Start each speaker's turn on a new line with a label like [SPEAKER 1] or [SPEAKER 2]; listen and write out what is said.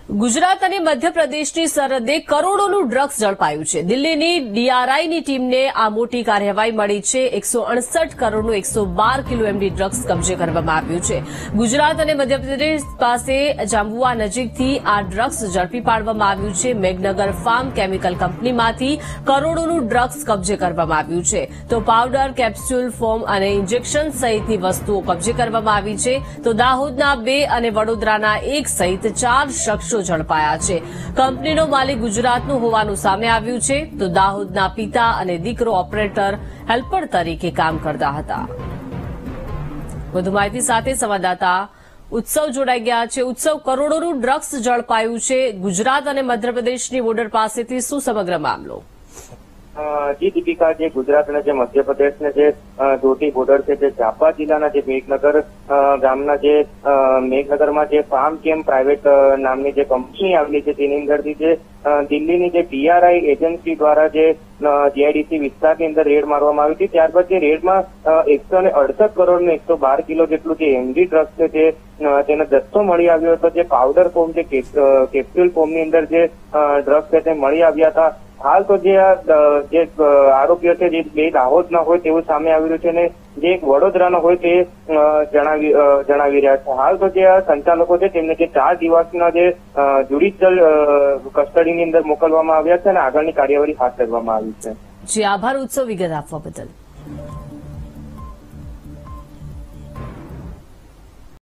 [SPEAKER 1] ગુજરાત અને મધ્યપ્રદેશની સરહદે કરોડોનું ડ્રગ્સ ઝડપાયું છે। દિલ્હીની ડીઆરઆઈની ટીમને આ મોટી કાર્યવાહી મળી છે। 168 કરોડનું 112 કિલો એમડી ડ્રગ્સ કબજે કરવામાં આવ્યું છે। ગુજરાત અને મધ્યપ્રદેશ પાસે જાંબુઆ નજીકથી આ ડ્રગ્સ ઝડપી પાડવામાં આવ્યું છે। મેઘનગર ફાર્મ કેમિકલ કંપનીમાંથી કરોડોનું ડ્રગ્સ કબજે કરવામાં આવ્યું છે। તો પાવડર, કેપ્સ્યુલ, ફોર્મ અને ઇન્જેક્શન સહિતની વસ્તુઓ કબજે કરવામાં આવી છે। તો દાહોદના 2 અને વડોદરાના 1 સહિત 4 શખ્સો ઝડપાયા છે। કંપનીનો માલિક ગુજરાતનું હોવાનું સામે આવ્યું છે। તો દાહોદના પિતા અને દીકરો ઓપરેટર હેલ્પર તરીકે કામ કરતા હતા। વધુ માહિતી સાથે સંવાદદાતા ઉત્સવ જોડાઈ ગયા છે। ઉત્સવ, કરોડોનું ડ્રગ્સ ઝડપાયું છે ગુજરાત અને મધ્યપ્રદેશની બોર્ડર પાસેથી, શું સમગ્ર મામલો?
[SPEAKER 2] જી દીપિકા, જે ગુજરાત અને જે મધ્યપ્રદેશને જે જોતી બોર્ડર છે, જે જાપા જિલ્લાના જે મેઘનગર ગામના જે મેઘનગરમાં જે ફાર્મ કેમ પ્રાઇવેટ નામની જે કંપની આવેલી છે, તેની અંદરથી જે દિલ્હીની જે ડીઆરઆઈ એજન્સી દ્વારા જે જીઆઈડીસી વિસ્તારની અંદર રેડ મારવામાં આવી હતી। ત્યારબાદ જે રેડમાં 168 કરોડ ને 112 કિલો જેટલું જે એમડી ડ્રગ્સ છે તે તેનો જથ્થો મળી આવ્યો હતો। જે પાવડર ફોર્મ, જે કેપ્સ્યુલ ફોર્મની અંદર જે ડ્રગ્સ છે તે મળી આવ્યા હતા। હાલ તો જે આરોપીઓ છે જે 2 દાહોદના હોય તેવું સામે આવી રહ્યું છે અને જે એક વડોદરાનો હોય તે જણાવી રહ્યા છે। હાલ તો જે સંચાલકો છે તેમને જે 4 દિવસના જે જ્યુડિશિયલ કસ્ટડીની અંદર મોકલવામાં આવ્યા છે અને આગળની કાર્યવાહી હાથ ધરવામાં આવી છે।
[SPEAKER 1] જી, આભાર ઉત્સવ, વિગત આપવા બદલ।